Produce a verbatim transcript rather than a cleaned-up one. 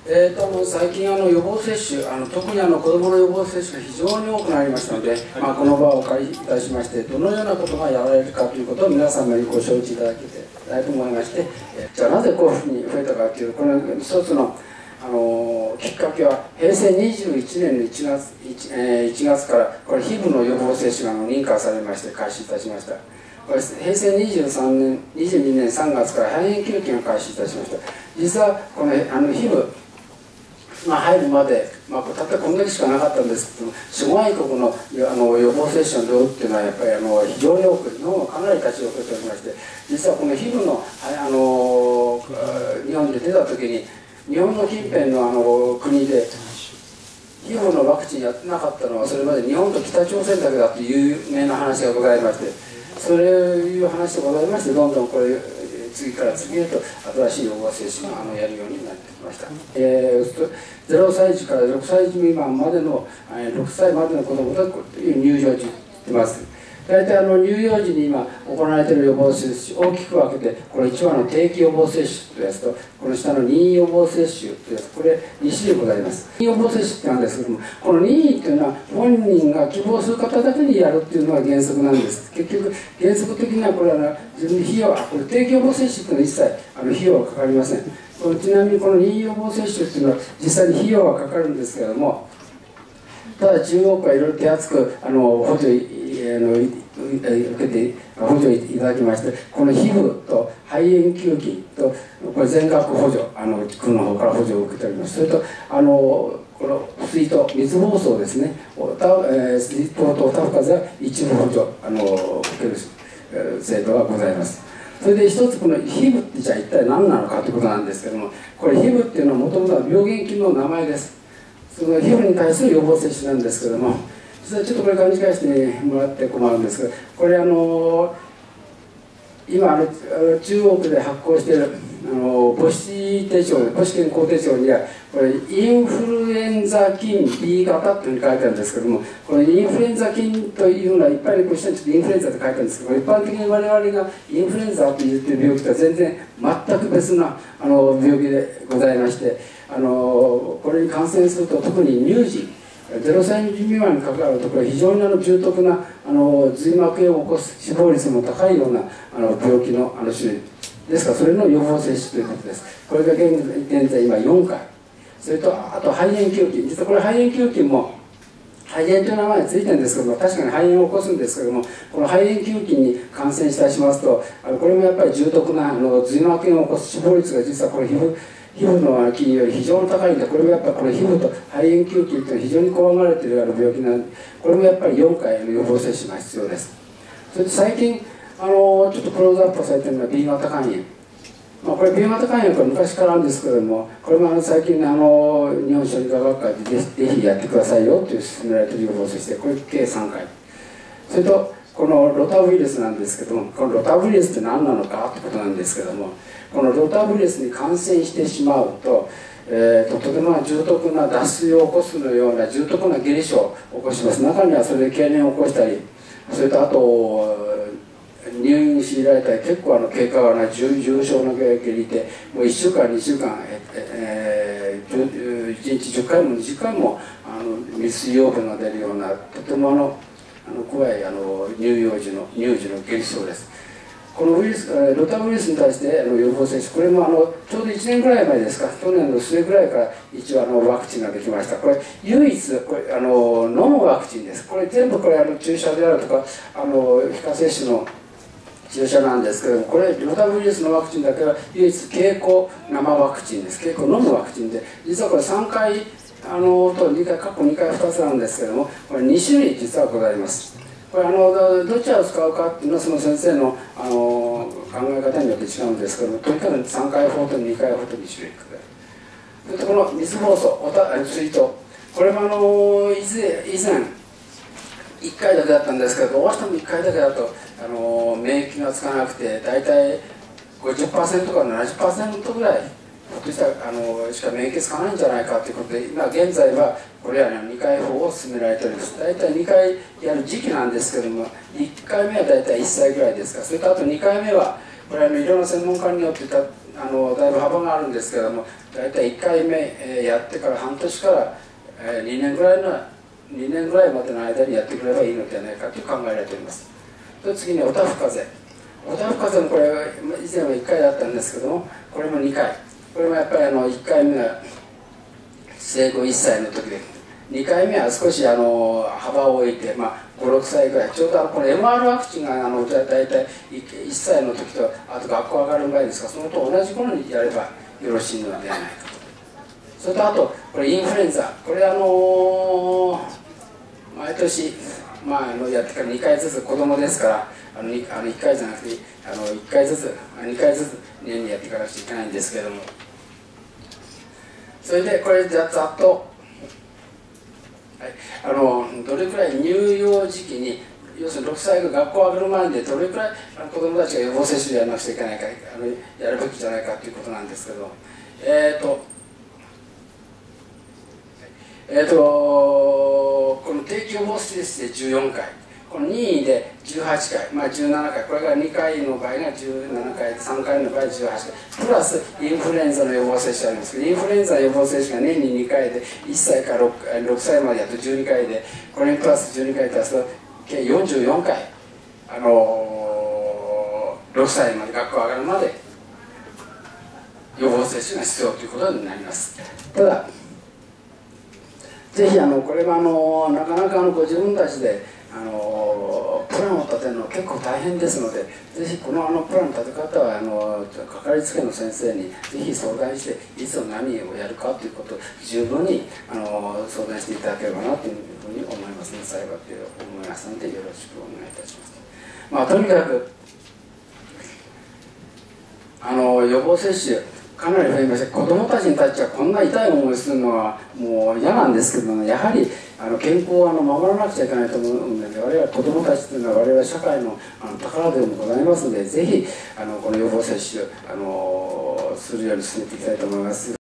えー、とあの最近あの予防接種あの特にあの子どもの予防接種が非常に多くなりましたので、まあ、この場をお借りいたしましてどのようなことがやられるかということを皆様にご承知いただきたいと思いまして、えー、じゃあなぜこういうふうに増えたかというこの一つのあのきっかけはへいせいにじゅういちねんのいちがつ、1, えー、いちがつからこれ皮膚の予防接種が認可されまして開始いたしました。これへいせいにじゅうさんねんにじゅうにねんさんがつから肺炎球菌が開始いたしました。実はこのあの皮膚まあ、入るまで、まあ、たったこんだけしかなかったんですけども、諸外国の、あの予防接種の量っていうのはやっぱりあの非常に多く、日本はかなり立ち遅れておりまして、実はこの皮膚の、あの日本で出た時に、日本の近辺のあの国で皮膚のワクチンやってなかったのはそれまで日本と北朝鮮だけだという有名な話がございまして、そういう話でございまして、どんどんこれ次から次へと新しい予防接種があのやるようになってきました。えー、ゼロさい児からろくさい児未満までの、えー、ろくさいまでの子どもが入場時ってます。大体あの乳幼児に今行われている予防接種大きく分けて、これいちばんの定期予防接種というやつと、この下の任意予防接種というやつ、これに種類ございます。任意予防接種ってなんですけども、この任意というのは本人が希望する方だけにやるっていうのが原則なんです。結局原則的にはこれは自分に費用はこれ定期予防接種っていうのは一切あの費用はかかりません。これちなみにこの任意予防接種っていうのは実際に費用はかかるんですけれども、ただ中国はいろいろ手厚くあの補助あの受けて補助いただきまして、この皮膚と肺炎球菌とこれ全額補助、あの区の方から補助を受けております。それとあのこの水と水疱瘡ですね、えー、水疱とオタフカゼは一部補助あの受ける制度がございます。それで一つこの皮膚ってじゃあ一体何なのかということなんですけども、これ皮膚っていうのはもともとは病原菌の名前です。その皮膚に対する予防接種なんですけども、実はちょっとこれ勘違いしてもらって困るんですけど、これあの今あの中国で発行しているあの母子手帳、母子健康手帳にはこれインフルエンザ菌 ビー 型っていうふうに書いてあるんですけども、このインフルエンザ菌というのは一般にこう下にちょっとインフルエンザって書いてあるんですけど、一般的に我々がインフルエンザと言っている病気とは全然全く別なあの病気でございまして、あのこれに感染すると特に乳児ゼロさい児未満に関わるところは非常にあの重篤なあの髄膜炎を起こす死亡率も高いようなあの病気のあの種類ですから、それの予防接種ということです。これが現現在今よんかい、それとあと肺炎球菌、実はこれ肺炎球菌も肺炎という名前がついてるんですけども、確かに肺炎を起こすんですけども、この肺炎球菌に感染したりしますと、あのこれもやっぱり重篤なあの髄膜炎を起こす死亡率が実はこれ皮膚皮膚の菌より非常に高いんで、これもやっぱりこれ皮膚と肺炎球菌というのは非常に怖がられているような病気なので、これもやっぱりよんかいの予防接種が必要です。それで最近あのちょっとクローズアップされているのは ビー 型肝炎、まあ、これ ビー 型肝炎はこれ昔からあるんですけれども、これもあの最近あの日本小児科学会でぜひやってくださいよという勧められている予防接種で、これ計さんかい。それとこのロタウイルスなんですけども、このロタウイルスって何なのかってことなんですけども、このロタウイルスに感染してしまうと、えー、ととても重篤な脱水を起こすのような重篤な下痢症を起こします。中にはそれで痙攣を起こしたり、それとあと入院強いられたり、結構あの経過がない重症な下痢で、もういっしゅうかんにしゅうかん、えー、いちにちじゅっかいもにじゅっかいもあの未水養分が出るようなとてもあのあの怖いあの乳幼児の乳児の下痢症です。このウイルスロタウイルスに対してあの予防接種、これもあのちょうどいちねんぐらい前ですか、去年の末ぐらいから一応あのワクチンができました。これ唯一これあの飲むワクチンです。これ全部これあの注射であるとかあの皮下接種の注射なんですけれども、これロタウイルスのワクチンだけは唯一経口生ワクチンです。経口飲むワクチンで、実はこれさんかいあのとにかい過去にかいふたつなんですけれども、これにしゅるい実はございます。これあのどちらを使うかっていうのはその先生のあの考え方によって違うんですけども、とにかくさんかいほうとにかいほうとにしゅるいくらい。それとこの水疱瘡、おた水筒、これもあの以前以前いっかいだけだったんですけど、どうしてもいっかいだけだとあの免疫がつかなくて、大体 ごじゅっパーセント から ななじゅっパーセント ぐらいひょっとしたらあのしか免疫つかないんじゃないかということで、今現在はこれらのにかい法を勧められております。大体にかいやる時期なんですけども、いっかいめは大体いっさいぐらいですから、それとあとにかいめはこれは医療の専門家によってたああのだいぶ幅があるんですけども、大体いっかいめ、えー、やってから半年から、えー、にねんぐらいのにねんぐらいまでの間にやってくればいいのではないかと考えられております。で次におたふかぜ。おたふかぜもこれ以前はいっかいだったんですけども、これもにかい。これもやっぱりあのいっかいめが生後いっさいの時で、にかいめは少しあの幅を置いて、まあ、ごろくさいぐらい、ちょうどこの エムアール ワクチンがあの大体いっさいの時と、あと学校上がる前ですが、そのと同じ頃にやればよろしいのではないかと。それとあと、これインフルエンザ、これあの毎年、まあ、あのやってからにかいずつ、子供ですから、あの 2, あのいっかいじゃなくてあのいっかいずつ、にかいずつ年にやっていかなくちゃいけないんですけれども、それでこれじゃざっと、はい、あのどれくらい乳幼児期に、要するにろくさいが学校上がる前でどれくらいあの子どもたちが予防接種やらなくちゃいけないか、あのやるべきじゃないかということなんですけど、えっ、ー、とえっ、ー、とこの定期予防接種でじゅうよんかい、この任意でじゅうはちかい、まあ、じゅうななかい、これがにかいの場合がじゅうななかい、さんかいの場合じゅうはちかい、プラスインフルエンザの予防接種ありますけど、インフルエンザの予防接種が年ににかいで、いっさいから 6, ろくさいまでやるとじゅうにかいで、これにプラスじゅうにかい足すと計よんじゅうよんかい、あのー、ろくさいまで学校上がるまで予防接種が必要ということになります。ただぜひあのこれはあのなかなかあのご自分たちであのプランを立てるのは結構大変ですので、ぜひこのあのプランの立て方はあのかかりつけの先生にぜひ相談して、いつ何をやるかということを十分にあの相談していただければなというふうに思いますので、幸いと思いますのでよろしくお願いいたします。まあ、とにかくあの予防接種かなり増えまして、子どもたちに対してはこんな痛い思いするのはもう嫌なんですけども、やはりあの健康をあの守らなくちゃいけないと思うので、我々子どもたちというのは我々社会のあの宝でもございますので、ぜひあのこの予防接種あのするように進めていきたいと思います。